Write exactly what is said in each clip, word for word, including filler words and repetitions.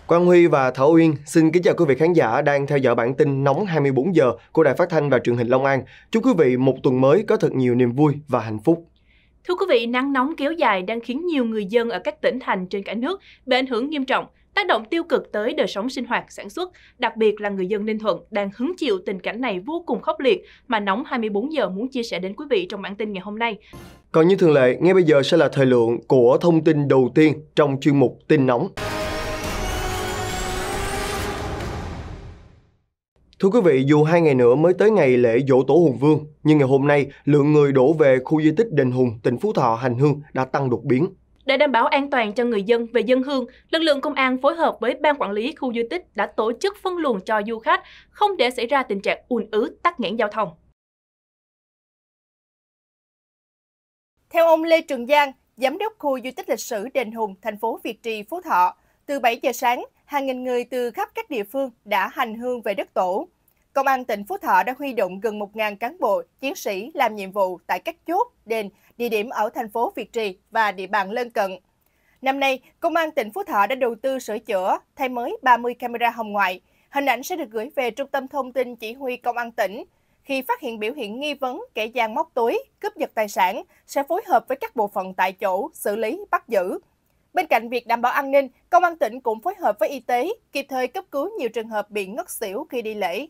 Quang Huy và Thảo Uyên xin kính chào quý vị khán giả đang theo dõi bản tin nóng hai mươi bốn giờ của Đài Phát thanh và Truyền hình Long An. Chúc quý vị một tuần mới có thật nhiều niềm vui và hạnh phúc. Thưa quý vị, nắng nóng kéo dài đang khiến nhiều người dân ở các tỉnh thành trên cả nước bị ảnh hưởng nghiêm trọng, tác động tiêu cực tới đời sống sinh hoạt, sản xuất, đặc biệt là người dân Ninh Thuận đang hứng chịu tình cảnh này vô cùng khốc liệt mà Nóng hai mươi bốn giờ muốn chia sẻ đến quý vị trong bản tin ngày hôm nay. Còn như thường lệ, ngay bây giờ sẽ là thời lượng của thông tin đầu tiên trong chuyên mục Tin Nóng. Thưa quý vị, dù hai ngày nữa mới tới ngày lễ Giỗ Tổ Hùng Vương, nhưng ngày hôm nay, lượng người đổ về khu di tích Đền Hùng, tỉnh Phú Thọ hành hương đã tăng đột biến. Để đảm bảo an toàn cho người dân về dân hương, lực lượng công an phối hợp với ban quản lý khu di tích đã tổ chức phân luồng cho du khách, không để xảy ra tình trạng ùn ứ, tắc nghẽn giao thông. Theo ông Lê Trường Giang, giám đốc khu di tích lịch sử Đền Hùng, thành phố Việt Trì, Phú Thọ, từ bảy giờ sáng, hàng nghìn người từ khắp các địa phương đã hành hương về đất tổ. Công an tỉnh Phú Thọ đã huy động gần một nghìn cán bộ, chiến sĩ làm nhiệm vụ tại các chốt, đền, địa điểm ở thành phố Việt Trì và địa bàn lân cận. Năm nay, Công an tỉnh Phú Thọ đã đầu tư sửa chữa, thay mới ba mươi camera hồng ngoại. Hình ảnh sẽ được gửi về Trung tâm Thông tin Chỉ huy Công an tỉnh. Khi phát hiện biểu hiện nghi vấn kẻ gian móc túi, cướp giật tài sản, sẽ phối hợp với các bộ phận tại chỗ, xử lý, bắt giữ. Bên cạnh việc đảm bảo an ninh, Công an tỉnh cũng phối hợp với y tế, kịp thời cấp cứu nhiều trường hợp bị ngất xỉu khi đi lễ.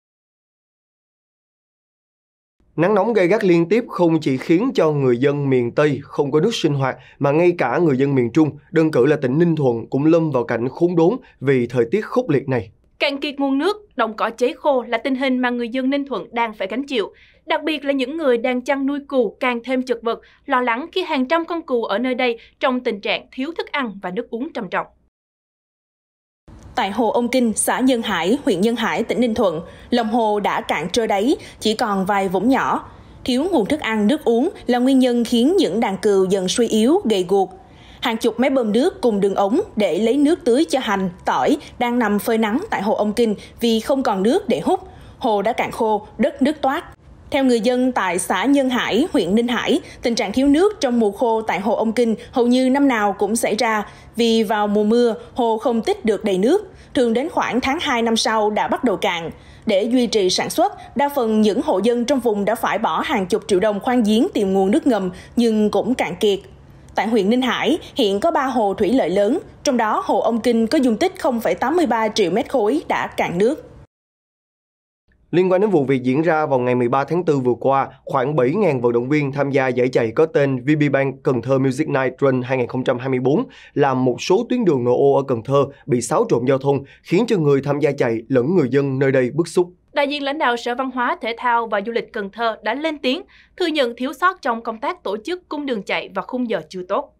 Nắng nóng gay gắt liên tiếp không chỉ khiến cho người dân miền Tây không có nước sinh hoạt, mà ngay cả người dân miền Trung, đơn cử là tỉnh Ninh Thuận cũng lâm vào cảnh khốn đốn vì thời tiết khốc liệt này. Cạn kiệt nguồn nước, đồng cỏ cháy khô là tình hình mà người dân Ninh Thuận đang phải gánh chịu. Đặc biệt là những người đang chăn nuôi cừu càng thêm chật vật, lo lắng khi hàng trăm con cừu ở nơi đây trong tình trạng thiếu thức ăn và nước uống trầm trọng. Tại hồ Ông Kinh, xã Nhân Hải, huyện Nhân Hải, tỉnh Ninh Thuận, lòng hồ đã cạn trơ đáy, chỉ còn vài vũng nhỏ. Thiếu nguồn thức ăn, nước uống là nguyên nhân khiến những đàn cừu dần suy yếu, gầy guộc. Hàng chục máy bơm nước cùng đường ống để lấy nước tưới cho hành, tỏi đang nằm phơi nắng tại hồ Ông Kinh vì không còn nước để hút. Hồ đã cạn khô, đất nước toát. Theo người dân tại xã Nhân Hải, huyện Ninh Hải, tình trạng thiếu nước trong mùa khô tại hồ Ông Kinh hầu như năm nào cũng xảy ra vì vào mùa mưa, hồ không tích được đầy nước, thường đến khoảng tháng hai năm sau đã bắt đầu cạn. Để duy trì sản xuất, đa phần những hộ dân trong vùng đã phải bỏ hàng chục triệu đồng khoan giếng tìm nguồn nước ngầm nhưng cũng cạn kiệt. Tại huyện Ninh Hải, hiện có ba hồ thủy lợi lớn, trong đó hồ Ông Kinh có dung tích không phẩy tám mươi ba triệu mét khối đã cạn nước. Liên quan đến vụ việc diễn ra vào ngày mười ba tháng tư vừa qua, khoảng bảy nghìn vận động viên tham gia giải chạy có tên vê bê Bank Cần Thơ Music Night Run hai không hai tư làm một số tuyến đường nội ô ở Cần Thơ bị xáo trộn giao thông, khiến cho người tham gia chạy lẫn người dân nơi đây bức xúc. Đại diện lãnh đạo Sở Văn hóa, Thể thao và Du lịch Cần Thơ đã lên tiếng thừa nhận thiếu sót trong công tác tổ chức cung đường chạy và khung giờ chưa tốt.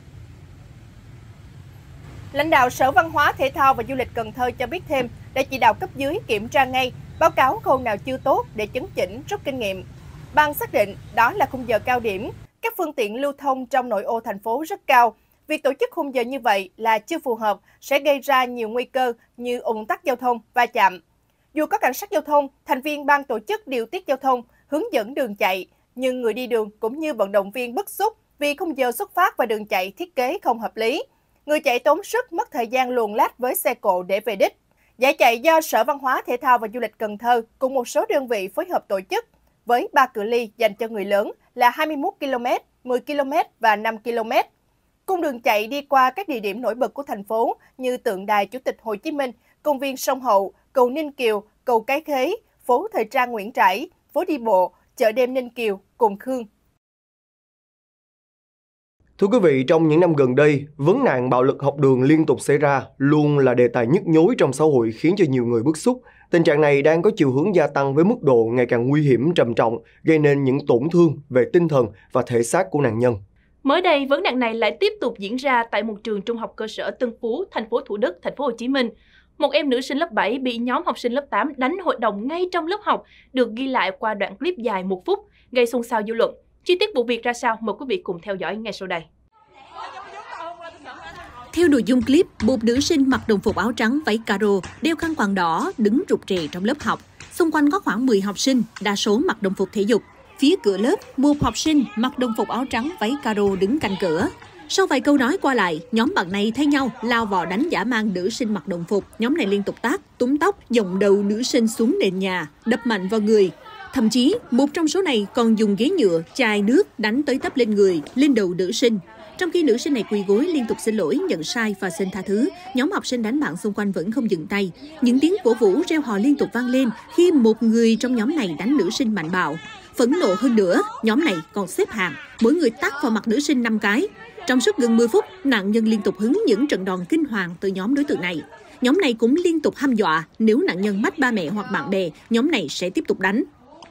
Lãnh đạo Sở Văn hóa, Thể thao và Du lịch Cần Thơ cho biết thêm đã chỉ đạo cấp dưới kiểm tra ngay, báo cáo khâu nào chưa tốt để chấn chỉnh, rút kinh nghiệm. Ban xác định đó là khung giờ cao điểm, các phương tiện lưu thông trong nội ô thành phố rất cao. Việc tổ chức khung giờ như vậy là chưa phù hợp, sẽ gây ra nhiều nguy cơ như ùn tắc giao thông, va chạm. Dù có cảnh sát giao thông, thành viên ban tổ chức điều tiết giao thông, hướng dẫn đường chạy, nhưng người đi đường cũng như vận động viên bức xúc vì khung giờ xuất phát và đường chạy thiết kế không hợp lý. Người chạy tốn sức, mất thời gian luồn lách với xe cộ để về đích. Giải chạy do Sở Văn hóa, Thể thao và Du lịch Cần Thơ cùng một số đơn vị phối hợp tổ chức với ba cự ly dành cho người lớn là hai mươi mốt ki lô mét, mười ki lô mét và năm ki lô mét. Cung đường chạy đi qua các địa điểm nổi bật của thành phố như tượng đài Chủ tịch Hồ Chí Minh, công viên Sông Hậu, cầu Ninh Kiều, cầu Cái Khế, phố Thời trang Nguyễn Trãi, phố đi bộ, chợ đêm Ninh Kiều, Cồn Khương. Thưa quý vị, trong những năm gần đây, vấn nạn bạo lực học đường liên tục xảy ra luôn là đề tài nhức nhối trong xã hội, khiến cho nhiều người bức xúc. Tình trạng này đang có chiều hướng gia tăng với mức độ ngày càng nguy hiểm trầm trọng, gây nên những tổn thương về tinh thần và thể xác của nạn nhân. Mới đây, vấn nạn này lại tiếp tục diễn ra tại một trường trung học cơ sở Tân Phú, thành phố Thủ Đức, thành phố Hồ Chí Minh. Một em nữ sinh lớp bảy bị nhóm học sinh lớp tám đánh hội đồng ngay trong lớp học, được ghi lại qua đoạn clip dài một phút, gây xôn xao dư luận. Chi tiết vụ việc ra sao? Mời quý vị cùng theo dõi ngay sau đây. Theo nội dung clip, một nữ sinh mặc đồng phục áo trắng váy caro, đeo khăn quàng đỏ, đứng rụt rè trong lớp học. Xung quanh có khoảng mười học sinh, đa số mặc đồng phục thể dục. Phía cửa lớp, một học sinh mặc đồng phục áo trắng váy caro đứng cạnh cửa. Sau vài câu nói qua lại, nhóm bạn này thay nhau lao vào đánh dã man nữ sinh mặc đồng phục. Nhóm này liên tục tát, túm tóc, dòng đầu nữ sinh xuống nền nhà, đập mạnh vào người. Thậm chí, một trong số này còn dùng ghế nhựa, chai nước đánh tới tấp lên người, lên đầu nữ sinh. Trong khi nữ sinh này quỳ gối liên tục xin lỗi, nhận sai và xin tha thứ, nhóm học sinh đánh bạn xung quanh vẫn không dừng tay. Những tiếng cổ vũ reo hò liên tục vang lên khi một người trong nhóm này đánh nữ sinh mạnh bạo. Phẫn nộ hơn nữa, nhóm này còn xếp hàng, mỗi người tát vào mặt nữ sinh năm cái. Trong suốt gần mười phút, nạn nhân liên tục hứng những trận đòn kinh hoàng từ nhóm đối tượng này. Nhóm này cũng liên tục hăm dọa, nếu nạn nhân mách ba mẹ hoặc bạn bè, nhóm này sẽ tiếp tục đánh.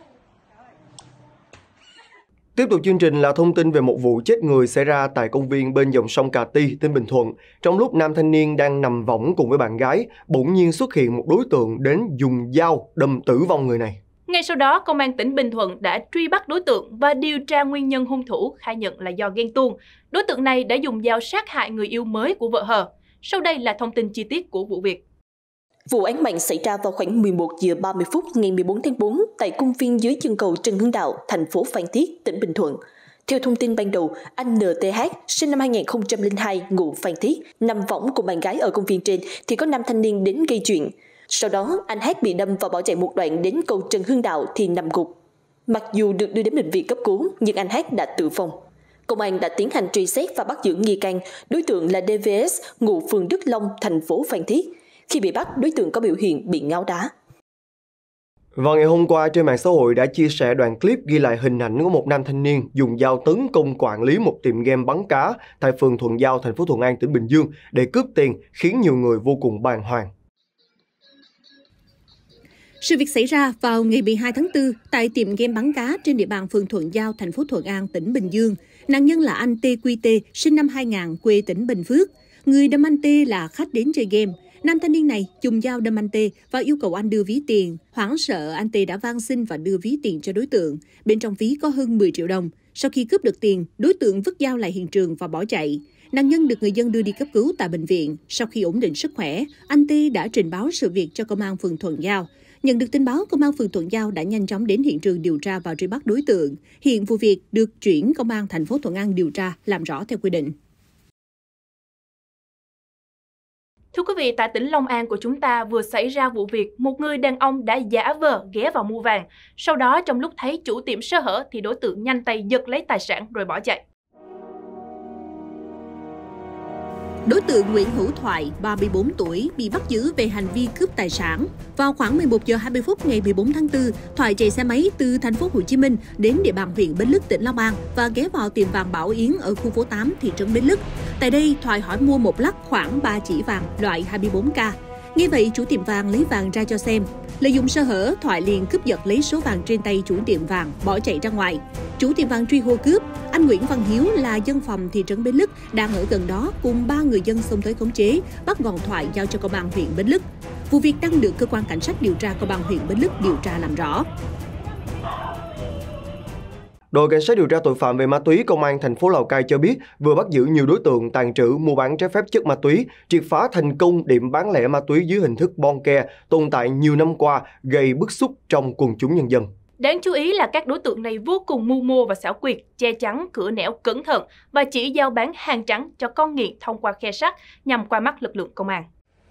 Tiếp tục chương trình là thông tin về một vụ chết người xảy ra tại công viên bên dòng sông Cà Ti, tỉnh Bình Thuận. Trong lúc nam thanh niên đang nằm võng cùng với bạn gái, bỗng nhiên xuất hiện một đối tượng đến dùng dao đâm tử vong người này. Ngay sau đó, Công an tỉnh Bình Thuận đã truy bắt đối tượng và điều tra nguyên nhân hung thủ, khai nhận là do ghen tuông. Đối tượng này đã dùng dao sát hại người yêu mới của vợ hờ. Sau đây là thông tin chi tiết của vụ việc. Vụ án mạng xảy ra vào khoảng mười một giờ ba mươi phút ngày mười bốn tháng tư tại công viên dưới chân cầu Trần Hưng Đạo, thành phố Phan Thiết, tỉnh Bình Thuận. Theo thông tin ban đầu, anh en tê hát sinh năm hai nghìn không trăm lẻ hai, ngụ Phan Thiết, nằm võng cùng bạn gái ở công viên trên thì có nam thanh niên đến gây chuyện. Sau đó, anh Hát bị đâm và bỏ chạy một đoạn đến cầu Trần Hưng Đạo thì nằm gục. Mặc dù được đưa đến bệnh viện cấp cứu, nhưng anh Hát đã tử vong. Công an đã tiến hành truy xét và bắt giữ nghi can, đối tượng là đê vê ét, ngụ phường Đức Long, thành phố Phan Thiết. Khi bị bắt, đối tượng có biểu hiện bị ngáo đá. Vào ngày hôm qua, trên mạng xã hội đã chia sẻ đoạn clip ghi lại hình ảnh của một nam thanh niên dùng dao tấn công quản lý một tiệm game bắn cá tại phường Thuận Giao, thành phố Thuận An, tỉnh Bình Dương để cướp tiền, khiến nhiều người vô cùng bàng hoàng. Sự việc xảy ra vào ngày mười hai tháng tư tại tiệm game bắn cá trên địa bàn phường Thuận Giao, thành phố Thuận An, tỉnh Bình Dương. Nạn nhân là anh tê quy tê, sinh năm hai nghìn, quê tỉnh Bình Phước. Người đâm anh T là khách đến chơi game. Nam thanh niên này dùng dao đâm anh T và yêu cầu anh đưa ví tiền. Hoảng sợ, anh T đã van xin và đưa ví tiền cho đối tượng. Bên trong ví có hơn mười triệu đồng. Sau khi cướp được tiền, đối tượng vứt dao lại hiện trường và bỏ chạy. Nạn nhân được người dân đưa đi cấp cứu tại bệnh viện. Sau khi ổn định sức khỏe, anh T đã trình báo sự việc cho công an phường Thuận Giao. Nhận được tin báo, công an phường Thuận Giao đã nhanh chóng đến hiện trường điều tra và truy bắt đối tượng. Hiện vụ việc được chuyển công an thành phố Thuận An điều tra, làm rõ theo quy định. Thưa quý vị, tại tỉnh Long An của chúng ta vừa xảy ra vụ việc một người đàn ông đã giả vờ ghé vào mua vàng. Sau đó trong lúc thấy chủ tiệm sơ hở thì đối tượng nhanh tay giật lấy tài sản rồi bỏ chạy. Đối tượng Nguyễn Hữu Thoại, ba mươi bốn tuổi, bị bắt giữ về hành vi cướp tài sản. Vào khoảng mười một giờ hai mươi phút ngày mười bốn tháng tư, Thoại chạy xe máy từ thành phố Hồ Chí Minh đến địa bàn huyện Bến Lức, tỉnh Long An và ghé vào tiệm vàng Bảo Yến ở khu phố tám, thị trấn Bến Lức. Tại đây, Thoại hỏi mua một lắc khoảng ba chỉ vàng loại hai mươi bốn ca. Nghe vậy, chủ tiệm vàng lấy vàng ra cho xem. Lợi dụng sơ hở, Thoại liền cướp giật lấy số vàng trên tay chủ tiệm vàng, bỏ chạy ra ngoài. Chủ tiệm vàng truy hô cướp. Anh Nguyễn Văn Hiếu là dân phòng thị trấn Bến Lức đang ở gần đó cùng ba người dân xông tới khống chế, bắt gọn Thoại giao cho công an huyện Bến Lức. Vụ việc đang được cơ quan cảnh sát điều tra công an huyện Bến Lức điều tra làm rõ. Đội cảnh sát điều tra tội phạm về ma túy công an thành phố Lào Cai cho biết vừa bắt giữ nhiều đối tượng tàng trữ mua bán trái phép chất ma túy, triệt phá thành công điểm bán lẻ ma túy dưới hình thức bon ke tồn tại nhiều năm qua, gây bức xúc trong quần chúng nhân dân. Đáng chú ý là các đối tượng này vô cùng mưu mô và xảo quyệt, che chắn cửa nẻo cẩn thận và chỉ giao bán hàng trắng cho con nghiện thông qua khe sắt nhằm qua mắt lực lượng công an.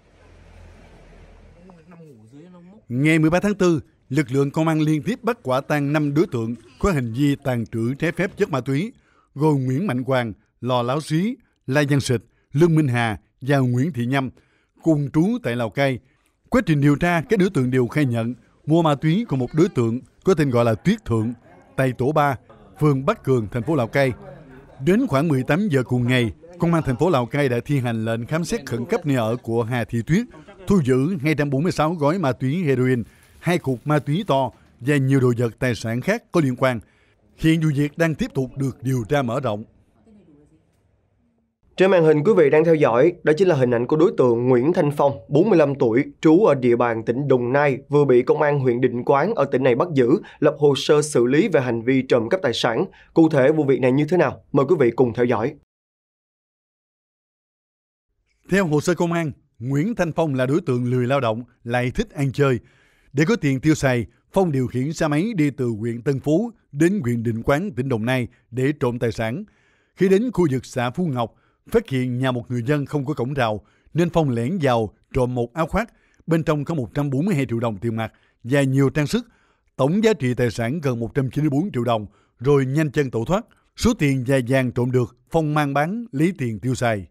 Ngày mười ba tháng tư, lực lượng công an liên tiếp bắt quả tang năm đối tượng có hành vi tàng trữ trái phép chất ma túy, gồm Nguyễn Mạnh Quang, Lò Láo Xí, La Văn Sịch, Lương Minh Hà và Nguyễn Thị Nhâm, cùng trú tại Lào Cai. Quá trình điều tra, các đối tượng đều khai nhận mua ma túy của một đối tượng có tên gọi là Tuyết Thượng tại tổ ba, phường Bắc Cường, thành phố Lào Cai. Đến khoảng mười tám giờ cùng ngày, công an thành phố Lào Cai đã thi hành lệnh khám xét khẩn cấp nơi ở của Hà Thị Tuyết, thu giữ hai trăm bốn mươi sáu gói ma túy heroin, hai cục ma túy to và nhiều đồ vật tài sản khác có liên quan. Hiện vụ việc đang tiếp tục được điều tra mở rộng. Trên màn hình quý vị đang theo dõi, đó chính là hình ảnh của đối tượng Nguyễn Thanh Phong, bốn mươi lăm tuổi, trú ở địa bàn tỉnh Đồng Nai, vừa bị công an huyện Định Quán ở tỉnh này bắt giữ, lập hồ sơ xử lý về hành vi trộm cắp tài sản. Cụ thể vụ việc này như thế nào? Mời quý vị cùng theo dõi. Theo hồ sơ công an, Nguyễn Thanh Phong là đối tượng lười lao động, lại thích ăn chơi. Để có tiền tiêu xài, Phong điều khiển xe máy đi từ huyện Tân Phú đến huyện Định Quán, tỉnh Đồng Nai để trộm tài sản. Khi đến khu vực xã Phú Ngọc, phát hiện nhà một người dân không có cổng rào nên Phong lẻn vào trộm một áo khoác, bên trong có một trăm bốn mươi hai triệu đồng tiền mặt và nhiều trang sức, tổng giá trị tài sản gần một trăm chín mươi bốn triệu đồng, rồi nhanh chân tẩu thoát. Số tiền và vàng trộm được, Phong mang bán lấy tiền tiêu xài.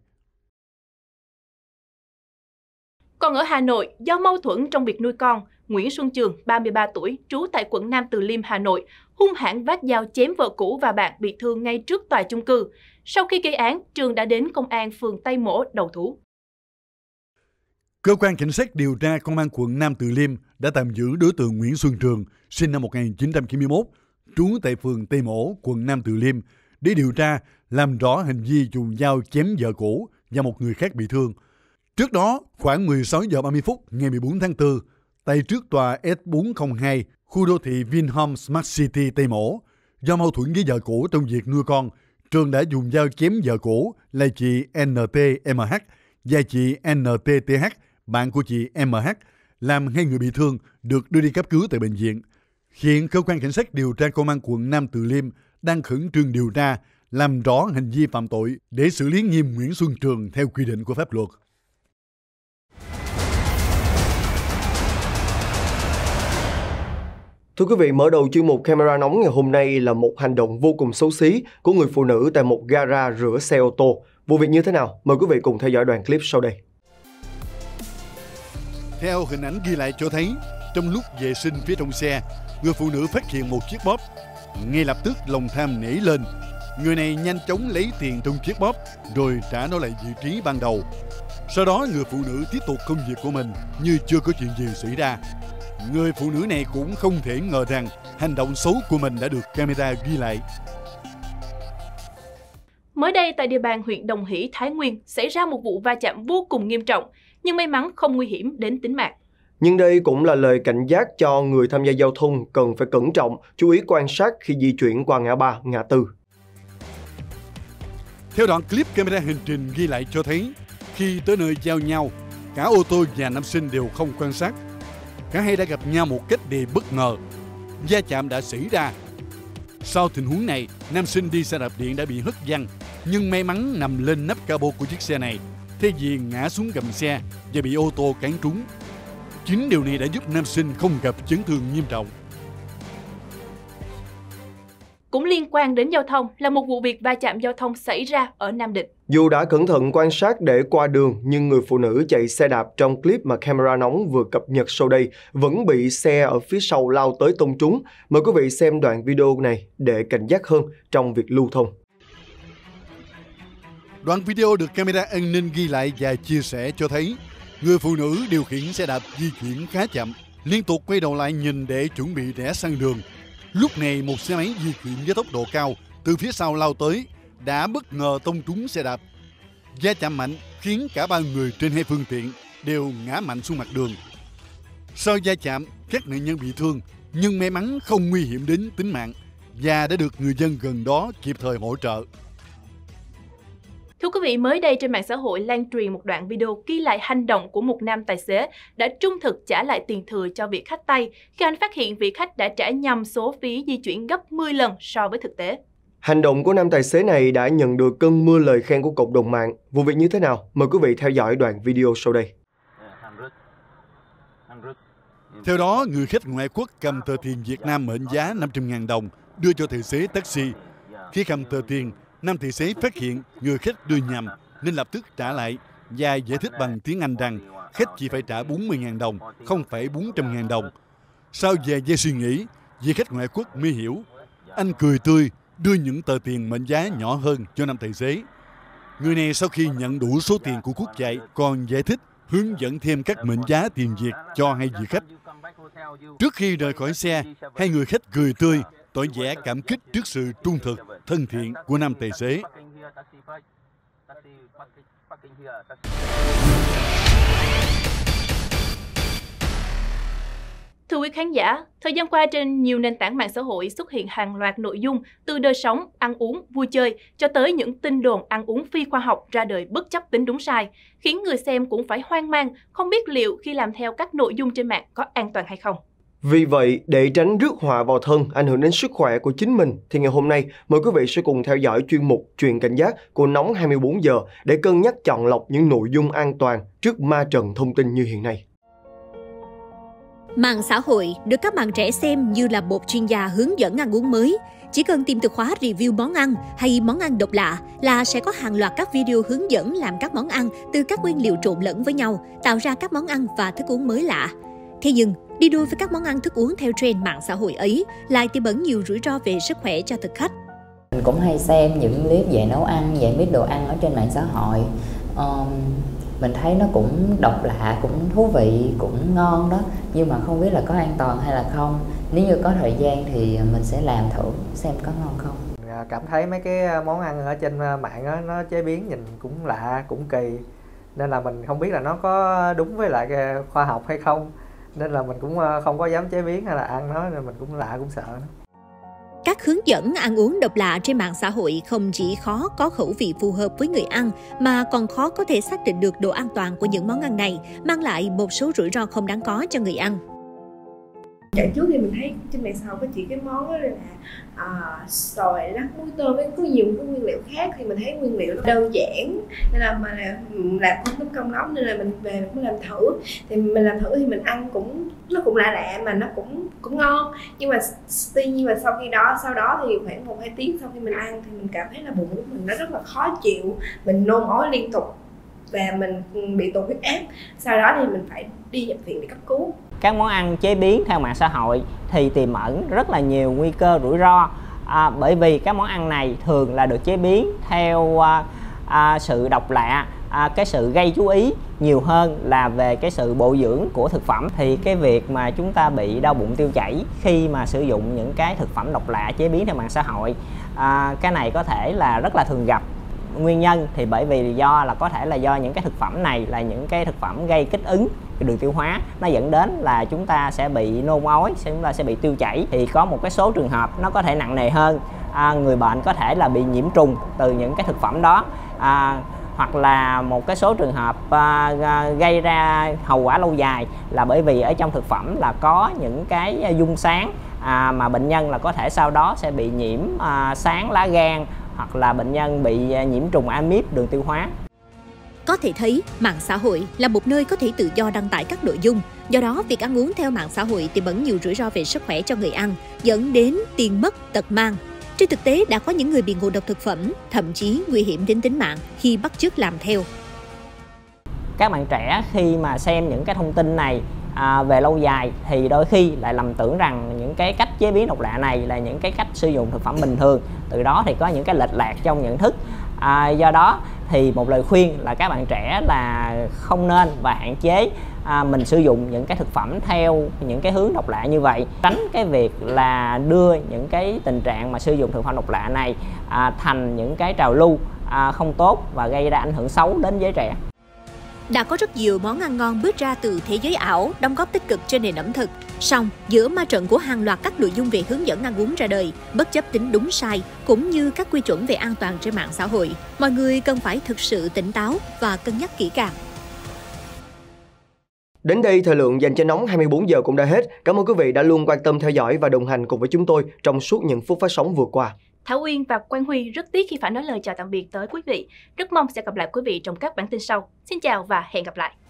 Còn ở Hà Nội, do mâu thuẫn trong việc nuôi con, Nguyễn Xuân Trường, ba mươi ba tuổi, trú tại quận Nam Từ Liêm, Hà Nội, hung hãn vác dao chém vợ cũ và bạn bị thương ngay trước tòa chung cư. Sau khi gây án, Trường đã đến công an phường Tây Mỗ đầu thú. Cơ quan cảnh sát điều tra công an quận Nam Từ Liêm đã tạm giữ đối tượng Nguyễn Xuân Trường, sinh năm một nghìn chín trăm chín mươi mốt, trú tại phường Tây Mỗ, quận Nam Từ Liêm, để điều tra, làm rõ hành vi dùng dao chém vợ cũ và một người khác bị thương. Trước đó, khoảng mười sáu giờ ba mươi phút ngày mười bốn tháng tư, tại trước tòa S bốn không hai, khu đô thị Vinhome Smart City Tây Mỗ, do mâu thuẫn với vợ cũ trong việc nuôi con, Trường đã dùng dao chém vợ cũ là chị N T M H và chị N T T H, bạn của chị M H, làm hai người bị thương được đưa đi cấp cứu tại bệnh viện. Hiện cơ quan cảnh sát điều tra công an quận Nam Từ Liêm đang khẩn trương điều tra, làm rõ hành vi phạm tội để xử lý nghiêm Nguyễn Xuân Trường theo quy định của pháp luật. Thưa quý vị, mở đầu chuyên mục Camera Nóng ngày hôm nay là một hành động vô cùng xấu xí của người phụ nữ tại một gara rửa xe ô tô. Vụ việc như thế nào? Mời quý vị cùng theo dõi đoạn clip sau đây. Theo hình ảnh ghi lại cho thấy, trong lúc vệ sinh phía trong xe, người phụ nữ phát hiện một chiếc bóp. Ngay lập tức lòng tham nảy lên. Người này nhanh chóng lấy tiền trong chiếc bóp rồi trả nó lại vị trí ban đầu. Sau đó người phụ nữ tiếp tục công việc của mình như chưa có chuyện gì xảy ra. Người phụ nữ này cũng không thể ngờ rằng hành động xấu của mình đã được camera ghi lại. Mới đây tại địa bàn huyện Đồng Hỷ, Thái Nguyên xảy ra một vụ va chạm vô cùng nghiêm trọng, nhưng may mắn không nguy hiểm đến tính mạng. Nhưng đây cũng là lời cảnh giác cho người tham gia giao thông cần phải cẩn trọng, chú ý quan sát khi di chuyển qua ngã ba, ngã tư. Theo đoạn clip camera hành trình ghi lại cho thấy, khi tới nơi giao nhau, cả ô tô và nam sinh đều không quan sát. Cả hai đã gặp nhau một cách đầy bất ngờ. Va chạm đã xảy ra. Sau tình huống này, nam sinh đi xe đạp điện đã bị hất văng, nhưng may mắn nằm lên nắp cabo của chiếc xe này, thay vì ngã xuống gầm xe và bị ô tô cán trúng. Chính điều này đã giúp nam sinh không gặp chấn thương nghiêm trọng. Cũng liên quan đến giao thông là một vụ việc va chạm giao thông xảy ra ở Nam Định. Dù đã cẩn thận quan sát để qua đường, nhưng người phụ nữ chạy xe đạp trong clip mà Camera Nóng vừa cập nhật sau đây vẫn bị xe ở phía sau lao tới tông trúng. Mời quý vị xem đoạn video này để cảnh giác hơn trong việc lưu thông. Đoạn video được camera an ninh ghi lại và chia sẻ cho thấy người phụ nữ điều khiển xe đạp di chuyển khá chậm, liên tục quay đầu lại nhìn để chuẩn bị rẽ sang đường. Lúc này một xe máy di chuyển với tốc độ cao từ phía sau lao tới đã bất ngờ tông trúng xe đạp. Va chạm mạnh khiến cả ba người trên hai phương tiện đều ngã mạnh xuống mặt đường. Sau va chạm, các nạn nhân bị thương nhưng may mắn không nguy hiểm đến tính mạng và đã được người dân gần đó kịp thời hỗ trợ. Thưa quý vị, mới đây trên mạng xã hội lan truyền một đoạn video ghi lại hành động của một nam tài xế đã trung thực trả lại tiền thừa cho vị khách Tây khi anh phát hiện vị khách đã trả nhầm số phí di chuyển gấp mười lần so với thực tế. Hành động của nam tài xế này đã nhận được cơn mưa lời khen của cộng đồng mạng. Vụ việc như thế nào? Mời quý vị theo dõi đoạn video sau đây. Theo đó, người khách ngoại quốc cầm tờ tiền Việt Nam mệnh giá năm trăm nghìn đồng đưa cho tài xế taxi. Khi cầm tờ tiền, nam tài xế phát hiện người khách đưa nhầm nên lập tức trả lại và giải thích bằng tiếng Anh rằng khách chỉ phải trả bốn mươi nghìn đồng, không phải bốn trăm nghìn đồng. Sau vài giây suy nghĩ, vị khách ngoại quốc mới hiểu. Anh cười tươi đưa những tờ tiền mệnh giá nhỏ hơn cho nam tài xế. Người này sau khi nhận đủ số tiền của quốc chạy còn giải thích hướng dẫn thêm các mệnh giá tiền Việt cho hai vị khách. Trước khi rời khỏi xe, hai người khách cười tươi, tỏ vẻ cảm kích trước sự trung thực, thân thiện của nam tài xế. Thưa quý khán giả, thời gian qua trên nhiều nền tảng mạng xã hội xuất hiện hàng loạt nội dung từ đời sống, ăn uống, vui chơi cho tới những tin đồn ăn uống phi khoa học ra đời bất chấp tính đúng sai, khiến người xem cũng phải hoang mang, không biết liệu khi làm theo các nội dung trên mạng có an toàn hay không. Vì vậy, để tránh rước họa vào thân, ảnh hưởng đến sức khỏe của chính mình, thì ngày hôm nay mời quý vị sẽ cùng theo dõi chuyên mục Chuyện cảnh giác của Nóng hai mươi bốn giờ để cân nhắc chọn lọc những nội dung an toàn trước ma trận thông tin như hiện nay. Mạng xã hội được các bạn trẻ xem như là một chuyên gia hướng dẫn ăn uống mới. Chỉ cần tìm từ khóa review món ăn hay món ăn độc lạ là sẽ có hàng loạt các video hướng dẫn làm các món ăn từ các nguyên liệu trộn lẫn với nhau, tạo ra các món ăn và thức uống mới lạ. Thế nhưng, đi đôi với các món ăn thức uống theo trend mạng xã hội ấy lại tiềm ẩn nhiều rủi ro về sức khỏe cho thực khách. Mình cũng hay xem những clip về nấu ăn, về biết đồ ăn ở trên mạng xã hội. Um, mình thấy nó cũng độc lạ, cũng thú vị, cũng ngon đó, nhưng mà không biết là có an toàn hay là không. Nếu như có thời gian thì mình sẽ làm thử xem có ngon không. Cảm thấy mấy cái món ăn ở trên mạng đó, nó chế biến nhìn cũng lạ, cũng kỳ, nên là mình không biết là nó có đúng với lại khoa học hay không, nên là mình cũng không có dám chế biến hay là ăn nó, nên mình cũng lạ, cũng sợ nó. Các hướng dẫn ăn uống độc lạ trên mạng xã hội không chỉ khó có khẩu vị phù hợp với người ăn, mà còn khó có thể xác định được độ an toàn của những món ăn này, mang lại một số rủi ro không đáng có cho người ăn. Dạo trước thì mình thấy trên mạng xã hội có chỉ cái món đó là à, xoài, lắc, muối tôm với có nhiều cái nguyên liệu khác, thì mình thấy nguyên liệu nó đơn giản nên là mà làm không tốn công lắm, nên là mình về mình cũng làm thử. Thì mình làm thử thì mình ăn cũng nó cũng lạ lạ mà nó cũng cũng ngon, nhưng mà tuy nhiên là sau khi đó sau đó thì khoảng một hai tiếng sau khi mình ăn thì mình cảm thấy là bụng của mình nó rất là khó chịu, mình nôn ói liên tục và mình bị tụt huyết áp. Sau đó thì mình phải đi nhập viện để cấp cứu. Các món ăn chế biến theo mạng xã hội thì tiềm ẩn rất là nhiều nguy cơ rủi ro, à, bởi vì các món ăn này thường là được chế biến theo à, à, sự độc lạ, à, cái sự gây chú ý nhiều hơn là về cái sự bổ dưỡng của thực phẩm. Thì cái việc mà chúng ta bị đau bụng tiêu chảy khi mà sử dụng những cái thực phẩm độc lạ chế biến theo mạng xã hội, à, cái này có thể là rất là thường gặp. Nguyên nhân thì bởi vì do là có thể là do những cái thực phẩm này là những cái thực phẩm gây kích ứng đường tiêu hóa, nó dẫn đến là chúng ta sẽ bị nôn ói, chúng ta sẽ bị tiêu chảy. Thì có một cái số trường hợp nó có thể nặng nề hơn, à, người bệnh có thể là bị nhiễm trùng từ những cái thực phẩm đó, à, hoặc là một cái số trường hợp à, gây ra hậu quả lâu dài là bởi vì ở trong thực phẩm là có những cái dung sáng, à, mà bệnh nhân là có thể sau đó sẽ bị nhiễm à, sáng lá gan, hoặc là bệnh nhân bị nhiễm trùng amip đường tiêu hóa. Có thể thấy, mạng xã hội là một nơi có thể tự do đăng tải các nội dung. Do đó, việc ăn uống theo mạng xã hội tiềm ẩn nhiều rủi ro về sức khỏe cho người ăn, dẫn đến tiền mất tật mang. Trên thực tế, đã có những người bị ngộ độc thực phẩm, thậm chí nguy hiểm đến tính mạng khi bắt chước làm theo. Các bạn trẻ khi mà xem những cái thông tin này à, về lâu dài thì đôi khi lại lầm tưởng rằng những cái cách chế biến độc lạ này là những cái cách sử dụng thực phẩm bình thường, từ đó thì có những cái lệch lạc trong nhận thức. À, do đó thì một lời khuyên là các bạn trẻ là không nên và hạn chế à, mình sử dụng những cái thực phẩm theo những cái hướng độc lạ như vậy, tránh cái việc là đưa những cái tình trạng mà sử dụng thực phẩm độc lạ này à, thành những cái trào lưu à, không tốt và gây ra ảnh hưởng xấu đến giới trẻ. Đã có rất nhiều món ăn ngon bước ra từ thế giới ảo, đóng góp tích cực cho nền ẩm thực. Song, giữa ma trận của hàng loạt các nội dung về hướng dẫn ăn uống ra đời, bất chấp tính đúng sai, cũng như các quy chuẩn về an toàn trên mạng xã hội, mọi người cần phải thực sự tỉnh táo và cân nhắc kỹ càng. Đến đây, thời lượng dành cho Nóng hai mươi bốn giờ cũng đã hết. Cảm ơn quý vị đã luôn quan tâm theo dõi và đồng hành cùng với chúng tôi trong suốt những phút phát sóng vừa qua. Thảo Uyên và Quang Huy rất tiếc khi phải nói lời chào tạm biệt tới quý vị. Rất mong sẽ gặp lại quý vị trong các bản tin sau. Xin chào và hẹn gặp lại.